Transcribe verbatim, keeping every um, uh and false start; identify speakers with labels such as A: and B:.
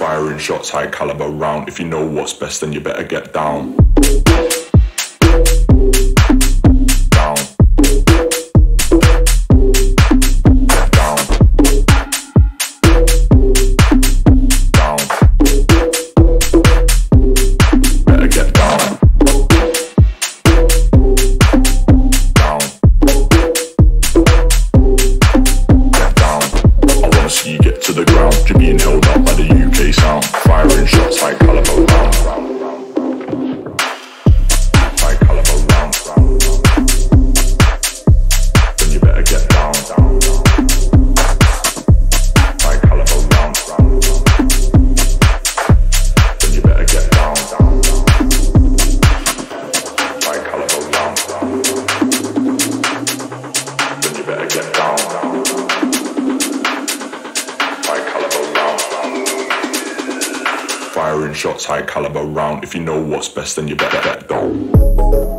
A: Firing shots, high caliber round. If you know what's best, then you better get down. Down. Get down. Down. Better get down. Down. Get down. I wanna see you get to the ground. You're being held up by the U K sound. Firing shots, high caliber round. High caliber round. Then you better get down. High caliber round. Then you better get down. High caliber round. Then you better get down. High caliber round. Firing shots, high caliber round. If you know what's best, then you better get down.